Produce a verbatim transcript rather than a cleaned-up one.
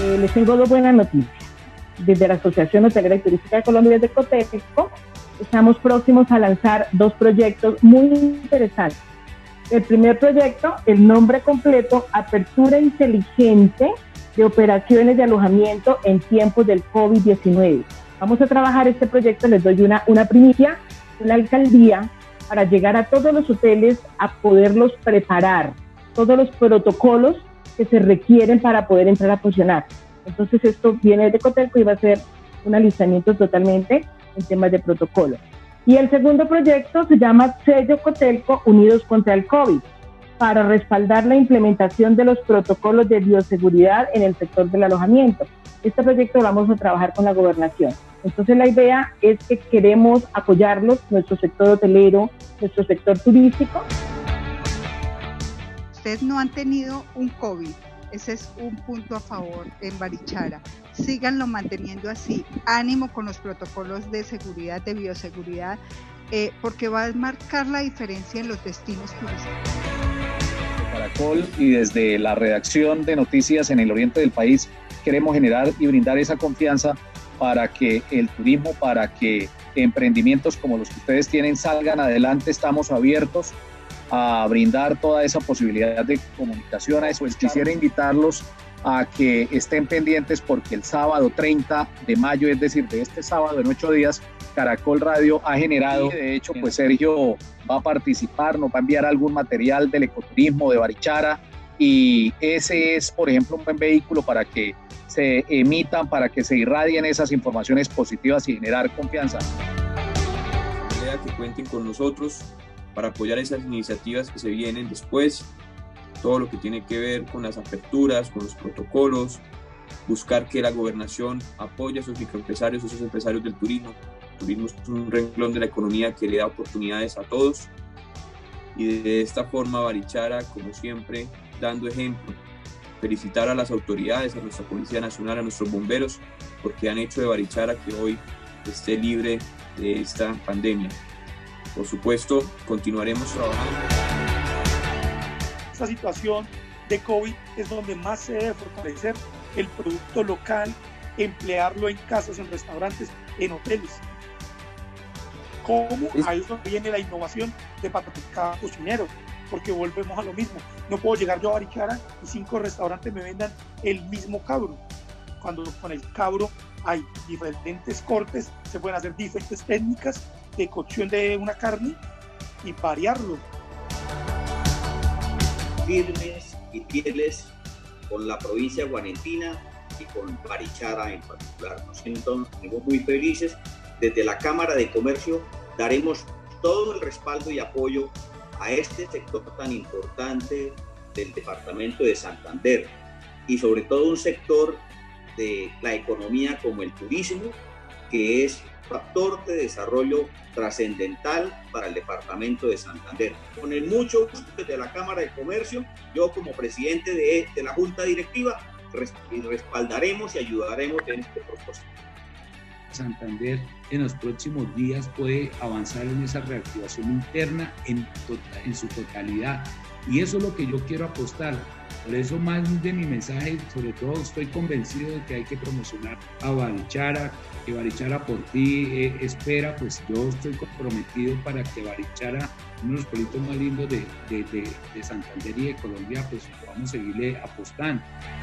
Eh, les tengo dos buenas noticias. Desde la Asociación Hotelera y Turística de Colombia, de Cotelco, estamos próximos a lanzar dos proyectos muy interesantes. El primer proyecto, el nombre completo, Apertura Inteligente de Operaciones de Alojamiento en tiempos del COVID diecinueve. Vamos a trabajar este proyecto, les doy una, una primicia, de la alcaldía, para llegar a todos los hoteles a poderlos preparar, todos los protocolos que se requieren para poder entrar a funcionar. Entonces esto viene de Cotelco y va a ser un alistamiento totalmente en temas de protocolo. Y el segundo proyecto se llama Sello Cotelco Unidos contra el COVID, para respaldar la implementación de los protocolos de bioseguridad en el sector del alojamiento. Este proyecto lo vamos a trabajar con la gobernación. Entonces la idea es que queremos apoyarlos, nuestro sector hotelero, nuestro sector turístico. Ustedes no han tenido un COVID, ese es un punto a favor en Barichara. Síganlo manteniendo así, ánimo con los protocolos de seguridad, de bioseguridad, eh, porque va a marcar la diferencia en los destinos turísticos. Caracol y desde la redacción de noticias en el oriente del país queremos generar y brindar esa confianza para que el turismo, para que emprendimientos como los que ustedes tienen salgan adelante. Estamos abiertos a brindar toda esa posibilidad de comunicación a eso. Pues quisiera invitarlos a que estén pendientes porque el sábado treinta de mayo, es decir, de este sábado en ocho días, Caracol Radio ha generado, y de hecho pues Sergio va a participar, nos va a enviar algún material del ecoturismo de Barichara, y ese es, por ejemplo, un buen vehículo para que se emitan, para que se irradien esas informaciones positivas y generar confianza. Que cuenten con nosotros para apoyar esas iniciativas que se vienen después, todo lo que tiene que ver con las aperturas, con los protocolos, buscar que la gobernación apoye a esos microempresarios, a esos empresarios del turismo. El turismo es un renglón de la economía que le da oportunidades a todos, y de esta forma Barichara, como siempre, dando ejemplo. Felicitar a las autoridades, a nuestra Policía Nacional, a nuestros bomberos, porque han hecho de Barichara que hoy esté libre de esta pandemia. Por supuesto, continuaremos trabajando. Esta situación de COVID es donde más se debe fortalecer el producto local, emplearlo en casas, en restaurantes, en hoteles. ¿Cómo? Ahí es donde viene la innovación de para cada cocinero, porque volvemos a lo mismo. No puedo llegar yo a Barichara y cinco restaurantes me vendan el mismo cabro, cuando con el cabro hay diferentes cortes, se pueden hacer diferentes técnicas de cocción de una carne y variarlo. Firmes y fieles con la provincia guanentina y con Barichara en particular. Nos sentimos muy felices. Desde la Cámara de Comercio daremos todo el respaldo y apoyo a este sector tan importante del departamento de Santander, y sobre todo un sector de la economía como el turismo, que es factor de desarrollo trascendental para el departamento de Santander. Con el mucho gusto desde la Cámara de Comercio, yo como presidente de, de la Junta Directiva, res, respaldaremos y ayudaremos en este propósito. Santander en los próximos días puede avanzar en esa reactivación interna en, tota, en su totalidad, y eso es lo que yo quiero apostar. Por eso, más de mi mensaje, sobre todo estoy convencido de que hay que promocionar a Barichara, que Barichara por ti eh, espera. Pues yo estoy comprometido para que Barichara, uno de los pueblitos más lindos de, de, de, de Santander y de Colombia, pues podamos seguirle apostando.